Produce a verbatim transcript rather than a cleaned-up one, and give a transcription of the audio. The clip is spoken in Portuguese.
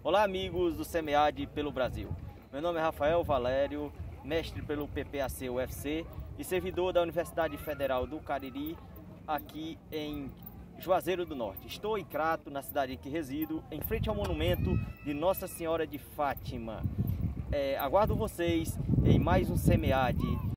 Olá, amigos do SEMEAD pelo Brasil. Meu nome é Rafael Valério, mestre pelo P P A C U F C e servidor da Universidade Federal do Cariri, aqui em Juazeiro do Norte. Estou em Crato, na cidade em que resido, em frente ao monumento de Nossa Senhora de Fátima. É, aguardo vocês em mais um SEMEAD